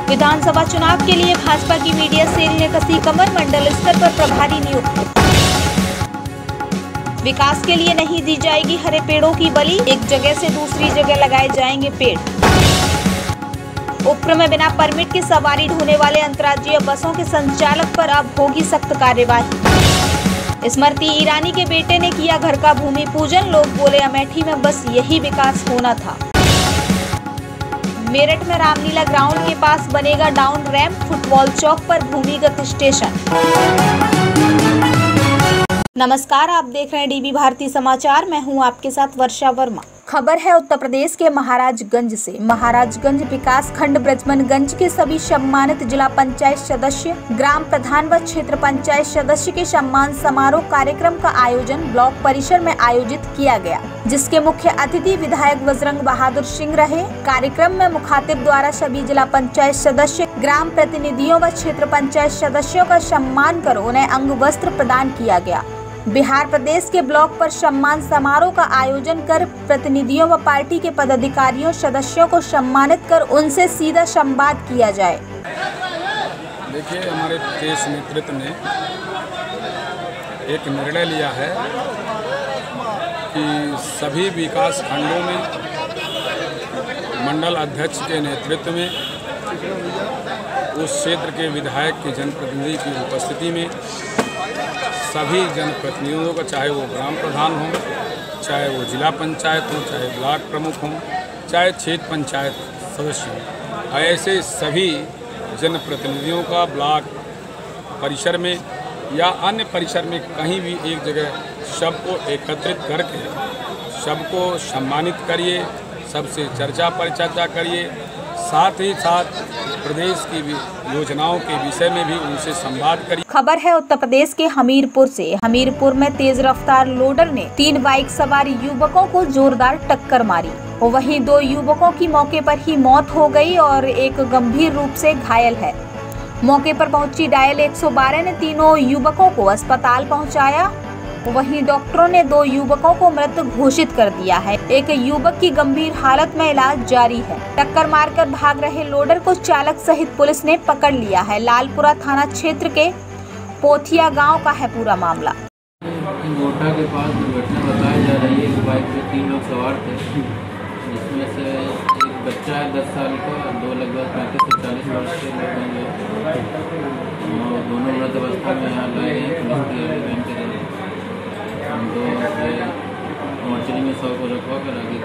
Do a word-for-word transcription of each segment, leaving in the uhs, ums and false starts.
विधानसभा चुनाव के लिए भाजपा की मीडिया सेल ने कसी कमर, मंडल स्तर पर प्रभारी नियुक्त। विकास के लिए नहीं दी जाएगी हरे पेड़ों की बलि, एक जगह से दूसरी जगह लगाए जाएंगे पेड़। उप्र में बिना परमिट की सवारी ढोने वाले अंतर्राज्यीय बसों के संचालक पर अब होगी सख्त कार्यवाही। स्मृति ईरानी के बेटे ने किया घर का भूमि पूजन, लोग बोले अमेठी में बस यही विकास होना था। मेरठ में रामलीला ग्राउंड के पास बनेगा डाउन रैंप, फुटबॉल चौक पर भूमिगत स्टेशन। नमस्कार, आप देख रहे हैं डीबी भारती समाचार। मैं हूं आपके साथ वर्षा वर्मा। खबर है उत्तर प्रदेश के महाराजगंज से। महाराजगंज विकास खंड ब्रजमनगंज के सभी सम्मानित जिला पंचायत सदस्य, ग्राम प्रधान व क्षेत्र पंचायत सदस्य के सम्मान समारोह कार्यक्रम का आयोजन ब्लॉक परिसर में आयोजित किया गया, जिसके मुख्य अतिथि विधायक बजरंग बहादुर सिंह रहे। कार्यक्रम में मुखातिब द्वारा सभी जिला पंचायत सदस्य, ग्राम प्रतिनिधियों व क्षेत्र पंचायत सदस्यों का सम्मान कर उन्हें अंग वस्त्र प्रदान किया गया। बिहार प्रदेश के ब्लॉक पर सम्मान समारोह का आयोजन कर प्रतिनिधियों व पार्टी के पदाधिकारियों सदस्यों को सम्मानित कर उनसे सीधा संवाद किया जाए। देखिए, हमारे प्रदेश नेतृत्व ने एक निर्णय लिया है कि सभी विकास खंडों में मंडल अध्यक्ष के नेतृत्व में उस क्षेत्र के विधायक के जनप्रतिनिधि की उपस्थिति में सभी जनप्रतिनिधियों का, चाहे वो ग्राम प्रधान हो, चाहे वो जिला पंचायत हो, चाहे ब्लॉक प्रमुख हो, चाहे क्षेत्र पंचायत सदस्य हो, ऐसे सभी जनप्रतिनिधियों का ब्लॉक परिसर में या अन्य परिसर में कहीं भी एक जगह सबको एकत्रित करके सबको सम्मानित करिए, सबसे चर्चा परिचर्चा करिए, साथ ही साथ प्रदेश की योजनाओं के विषय में भी उनसे संवाद करिए। खबर है उत्तर प्रदेश के हमीरपुर से। हमीरपुर में तेज रफ्तार लोडर ने तीन बाइक सवार युवकों को जोरदार टक्कर मारी, वहीं दो युवकों की मौके पर ही मौत हो गई और एक गंभीर रूप से घायल है। मौके पर पहुंची डायल एक सौ बारह ने तीनों युवकों को अस्पताल पहुंचाया, वहीं डॉक्टरों ने दो युवकों को मृत घोषित कर दिया है। एक युवक की गंभीर हालत में इलाज जारी है। टक्कर मारकर भाग रहे लोडर को चालक सहित पुलिस ने पकड़ लिया है। लालपुरा थाना क्षेत्र के पोथिया गांव का है पूरा मामला। गोटा के पास दुर्घटना बताई जा रही है। बाइक पे तीन लोग सवार थे, जिसमें से एक बच्चा है दस साल का, दो लगभग पैंतीस से चालीस वर्ष के लोग हैं और दोनों मृत अवस्था में यहाँ लाए हैं। पुलिस की अभियान के लिए हम दो मोर्चरी में सौ को रखवा कर आगे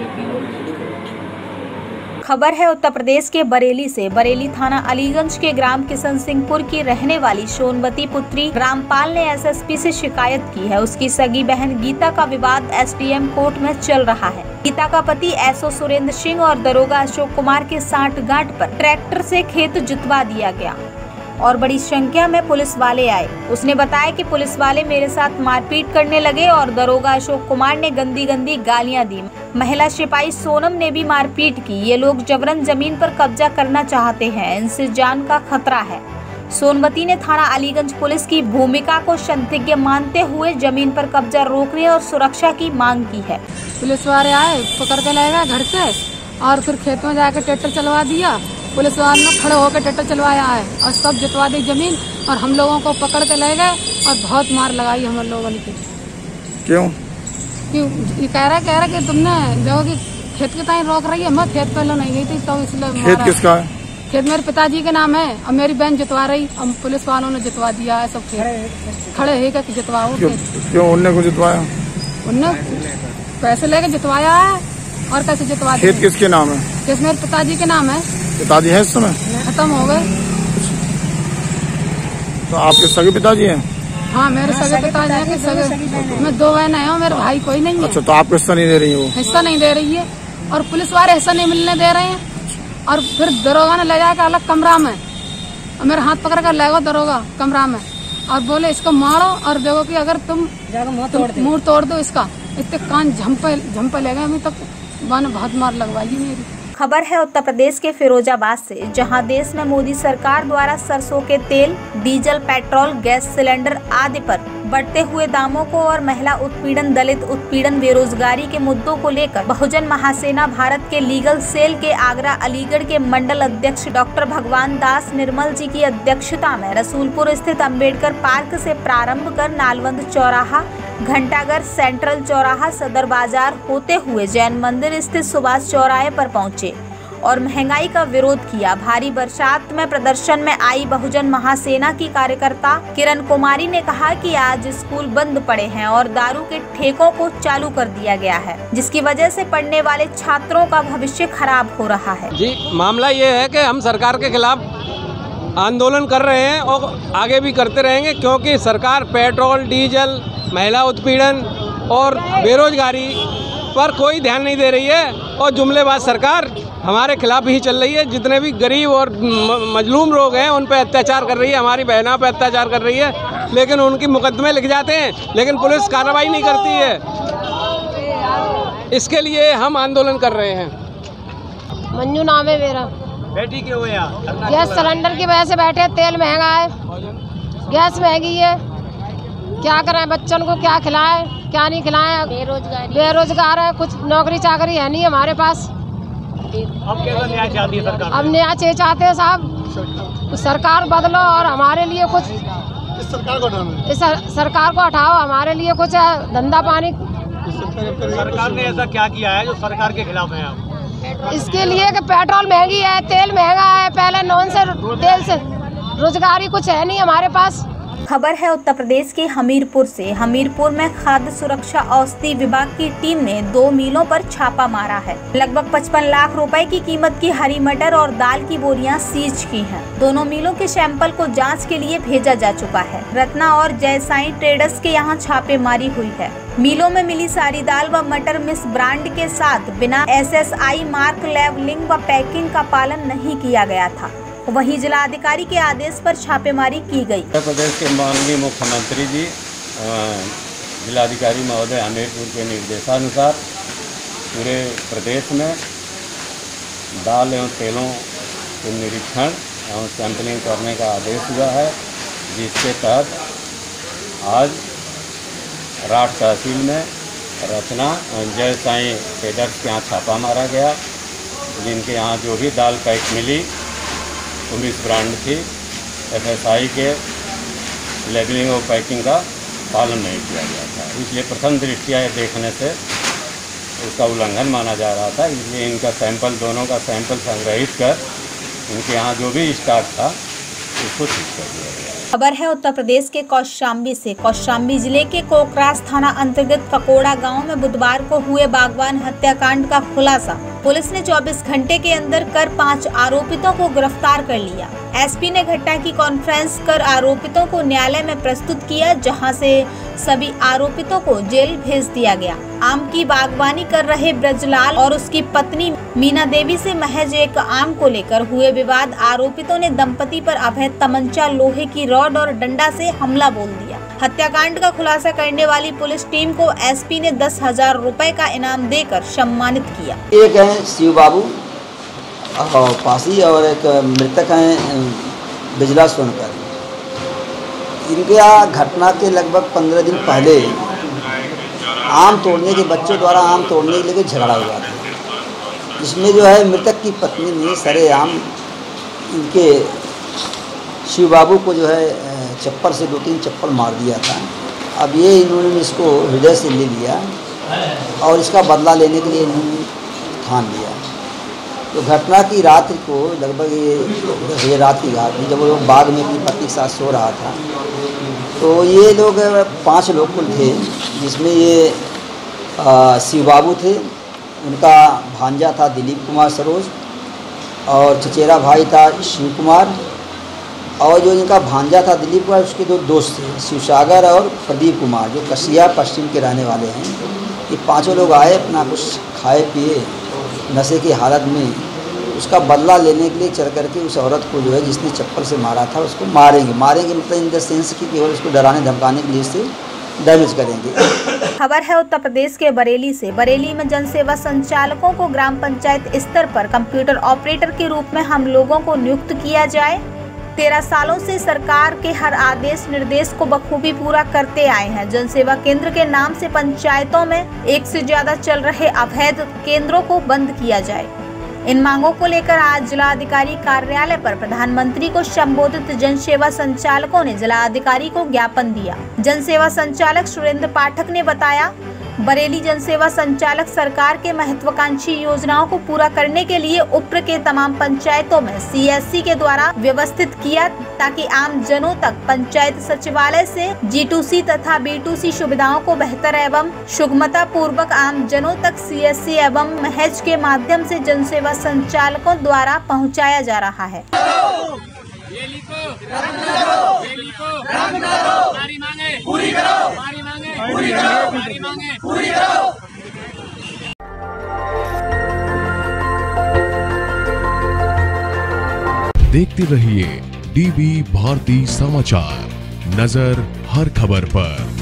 खबर है उत्तर प्रदेश के बरेली से। बरेली थाना अलीगंज के ग्राम किशन सिंहपुर की रहने वाली सोनवती पुत्री रामपाल ने एसएसपी से शिकायत की है। उसकी सगी बहन गीता का विवाद एसडीएम कोर्ट में चल रहा है। गीता का पति एसओ सुरेंद्र सिंह और दरोगा अशोक कुमार के सांठगांठ पर ट्रैक्टर से खेत जुतवा दिया गया और बड़ी संख्या में पुलिस वाले आए। उसने बताया कि पुलिस वाले मेरे साथ मारपीट करने लगे और दरोगा अशोक कुमार ने गंदी गंदी गालियां दी। महिला सिपाही सोनम ने भी मारपीट की। ये लोग जबरन जमीन पर कब्जा करना चाहते हैं, इनसे जान का खतरा है। सोनवती ने थाना अलीगंज पुलिस की भूमिका को संदिग्ध मानते हुए जमीन पर कब्जा रोकने और सुरक्षा की मांग की है। पुलिस वाले आए, पकड़ के ले गए घर से और फिर खेत में जाकर ट्रैक्टर चलवा दिया। पुलिस वालों ने खड़े होकर ट्रैक्टर चलवाया है और सब जुतवा दी जमीन और हम लोगों को पकड़ के ले गए और बहुत मार लगाई हम लोगों ने। क्यों? क्यों ये कह रहा कह रहा कि तुमने देखो कि खेत के ताई रोक रही है। मैं खेत पहले नहीं गई थी तो इसलिए। खेत किसका है? खेत मेरे पिताजी के नाम है और मेरी बहन जुतवा रही और पुलिस वालों ने जुतवा दिया है। सब खेत खड़े है कि जुतवाओ। क्यों उनने को जुतवाया? उनने पैसे लेके जुतवाया है और कैसे जुतवा। खेत किसके नाम है? खेत मेरे पिताजी के नाम है। पिताजी है इस समय? खत्म हो गए। तो आपके सगे पिताजी हैं? हाँ, मेरे सगे पिताजी हैं। सगे मैं दो बहन है, मेरे भाई कोई नहीं है। अच्छा, तो आपको हिस्सा नहीं दे रही है? वो हिस्सा नहीं दे रही है और पुलिस वाले हिस्सा नहीं मिलने दे रहे हैं और फिर दरोगा ने ले जाकर अलग कमरा में और मेरे हाथ पकड़ कर ले गो दरोगा कमरा में और बोले इसको मारो और देखो कि अगर तुम मुंह तोड़ दो इसका। इतने कान झंपे झंपे ले गए। अभी तक मैंने बहुत मार लगवाई मेरी। खबर है उत्तर प्रदेश के फिरोजाबाद से, जहां देश में मोदी सरकार द्वारा सरसों के तेल, डीजल, पेट्रोल, गैस सिलेंडर आदि पर बढ़ते हुए दामों को और महिला उत्पीड़न, दलित उत्पीड़न, बेरोजगारी के मुद्दों को लेकर बहुजन महासेना भारत के लीगल सेल के आगरा अलीगढ़ के मंडल अध्यक्ष डॉक्टर भगवान दास निर्मल जी की अध्यक्षता में रसूलपुर स्थित अंबेडकर पार्क से प्रारंभ कर नालवंद चौराहा, घंटाघर, सेंट्रल चौराहा, सदर बाजार होते हुए जैन मंदिर स्थित सुभाष चौराहे पर पहुंचे और महंगाई का विरोध किया। भारी बरसात में प्रदर्शन में आई बहुजन महासेना की कार्यकर्ता किरण कुमारी ने कहा कि आज स्कूल बंद पड़े हैं और दारू के ठेकों को चालू कर दिया गया है, जिसकी वजह से पढ़ने वाले छात्रों का भविष्य खराब हो रहा है। जी, मामला ये है कि हम सरकार के खिलाफ आंदोलन कर रहे हैं और आगे भी करते रहेंगे, क्योंकि सरकार पेट्रोल, डीजल, महिला उत्पीड़न और बेरोजगारी पर कोई ध्यान नहीं दे रही है और जुमलेबाज सरकार हमारे खिलाफ ही चल रही है। जितने भी गरीब और मजलूम लोग हैं उन पर अत्याचार कर रही है, हमारी बहनों पर अत्याचार कर रही है, लेकिन उनकी मुकदमे लिख जाते हैं, लेकिन पुलिस कार्रवाई नहीं करती है। इसके लिए हम आंदोलन कर रहे हैं। मंजू नाम है मेरा। बेटी क्यों हुए यहाँ? गैस सिलेंडर की वजह से बैठे, तेल महंगा है, गैस महंगी है, क्या करें, बच्चों को क्या खिलाएं, क्या नहीं खिलाएं, बेरोजगार बेरोजगार है, कुछ नौकरी चाकरी है नहीं हमारे पास। अब कैसा न्याय चाहती है सरकार? अब न्याय चाहिए चाहते हैं साहब, सरकार बदलो और हमारे लिए कुछ, इस सरकार को हटाओ, इस सर, सरकार को हटाओ, हमारे लिए कुछ धंधा पानी। सरकार ने ऐसा क्या किया है जो सरकार के खिलाफ है आप? इसके लिए कि पेट्रोल महंगी है, तेल महंगा है, पहले नॉन से तेल से रोजगारी कुछ है नहीं हमारे पास। खबर है उत्तर प्रदेश के हमीरपुर से। हमीरपुर में खाद्य सुरक्षा औषधि विभाग की टीम ने दो मिलों पर छापा मारा है। लगभग पचपन लाख रुपए की कीमत की हरी मटर और दाल की बोरियां सीज की हैं। दोनों मिलों के सैंपल को जांच के लिए भेजा जा चुका है। रत्ना और जयसाई ट्रेडर्स के यहां छापेमारी हुई है। मिलों में मिली सारी दाल व मटर मिस ब्रांड के साथ बिना S S I mark, labelling व पैकिंग का पालन नहीं किया गया था। वहीं जिलाधिकारी के आदेश पर छापेमारी की गई। उत्तर प्रदेश के माननीय मुख्यमंत्री जी जिलाधिकारी महोदय हमीरपुर के निर्देशानुसार पूरे प्रदेश में दाल एवं तेलों के निरीक्षण एवं सैंपलिंग करने का आदेश हुआ है, जिसके तहत आज राठ तहसील में रचना जय साई ट्रेडर्स के यहाँ छापा मारा गया, जिनके यहाँ जो भी दाल पैक मिली पुलिस ब्रांड थी, एफ एस आई के लेबलिंग और पैकिंग का पालन नहीं किया गया था। इसलिए प्रथम दृष्टिया देखने से उसका उल्लंघन माना जा रहा था। इसलिए इनका सैंपल, दोनों का सैंपल संग्रहित कर इनके यहाँ जो भी स्टॉक था उसको ठीक कर दिया गया। खबर है उत्तर प्रदेश के कौशाम्बी से। कौशाम्बी जिले के कोकरास थाना अंतर्गत ककोड़ा गांव में बुधवार को हुए बागवान हत्याकांड का खुलासा पुलिस ने चौबीस घंटे के अंदर कर पांच आरोपितों को गिरफ्तार कर लिया। एस पी ने घटना की कॉन्फ्रेंस कर आरोपितों को न्यायालय में प्रस्तुत किया, जहां से सभी आरोपितों को जेल भेज दिया गया। आम की बागवानी कर रहे ब्रजलाल और उसकी पत्नी मीना देवी से महज एक आम को लेकर हुए विवाद आरोपितों ने दंपति पर अवैध तमंचा, लोहे की रॉड और डंडा से हमला बोल दिया। हत्याकांड का खुलासा करने वाली पुलिस टीम को एस पी ने दस हजार रूपए का इनाम देकर सम्मानित किया। एक है शिव बाबू और पासी और एक मृतक हैं बिजला सोनकर। इनके यहाँ घटना के लगभग पंद्रह दिन पहले आम तोड़ने के बच्चों द्वारा आम तोड़ने के लिए झगड़ा हुआ था, जिसमें जो है मृतक की पत्नी ने सरेआम इनके शिव बाबू को जो है चप्पल से दो तीन चप्पल मार दिया था। अब ये इन्होंने इसको हृदय से ले लिया और इसका बदला लेने के लिए इन्होंने ठान लिया। तो घटना की रात्रि को लगभग ये दस बजे रात की बात थी, जब वो बाग में अपनी पत्नी के साथ सो रहा था, तो ये लोग पांच लोग कुल थे, जिसमें ये शिव बाबू थे, उनका भांजा था दिलीप कुमार सरोज और चचेरा भाई था शिव कुमार, और जो इनका भांजा था दिलीप कुमार उसके दो दोस्त थे शिवसागर और प्रदीप कुमार, जो कसिया पश्चिम के रहने वाले हैं। ये पांचों लोग आए, अपना कुछ खाए पिए नशे की हालत में उसका बदला लेने के लिए चल करके उस औरत को जो है जिसने चप्पल से मारा था उसको मारेंगे मारेंगे मतलब इन द सेंस की केवल उसको डराने धमकाने के लिए से डैमेज करेंगे। खबर है उत्तर प्रदेश के बरेली से। बरेली में जनसेवा संचालकों को ग्राम पंचायत स्तर पर कंप्यूटर ऑपरेटर के रूप में हम लोगों को नियुक्त किया जाए। तेरह सालों से सरकार के हर आदेश निर्देश को बखूबी पूरा करते आए हैं। जनसेवा केंद्र के नाम से पंचायतों में एक से ज्यादा चल रहे अवैध केंद्रों को बंद किया जाए। इन मांगों को लेकर आज जिलाधिकारी कार्यालय पर प्रधानमंत्री को संबोधित जनसेवा संचालकों ने जिलाधिकारी को ज्ञापन दिया। जनसेवा संचालक सुरेंद्र पाठक ने बताया, बरेली जनसेवा संचालक सरकार के महत्वाकांक्षी योजनाओं को पूरा करने के लिए उप्र के तमाम पंचायतों में सीएससी के द्वारा व्यवस्थित किया, ताकि आम जनों तक पंचायत सचिवालय से जी टू सी तथा बी टू सी सुविधाओं को बेहतर एवं सुगमता पूर्वक आम जनों तक सीएससी एवं महज के माध्यम से जनसेवा संचालकों द्वारा पहुँचाया जा रहा है। ये लिखो, ये लिखो, हमारी मांगे पूरी करो, हमारी मांगे पूरी करो, हमारी मांगे पूरी करो। देखते रहिए डीबी भारती समाचार, नजर हर खबर पर।